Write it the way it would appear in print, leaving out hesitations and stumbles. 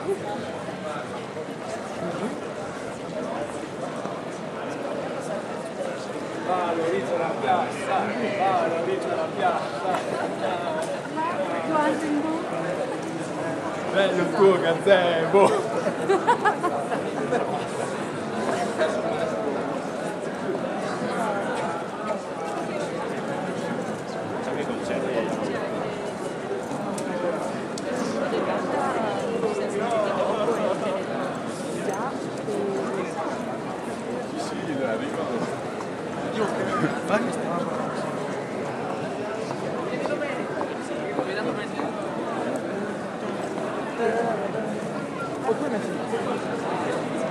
Valorizzo la piazza, valorizzo la piazza. Bello il tuo gazebo! Sì, la ricordo. Io che stavo. O tu metti